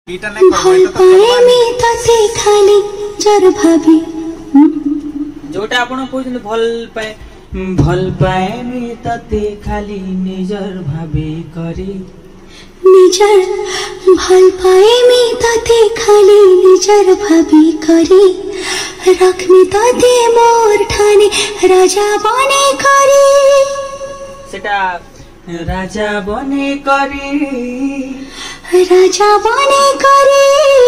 भल पाएमी तते खाली जर भाभी जोटा आपण कहउछन भल पाएमी तते खाली निजर भाभी करी निजर भल पाएमी तते खाली निजर भाभी करी रखमी तते मोर ठाने राजा बने करी सेटा राजा बने करी राजा बने करी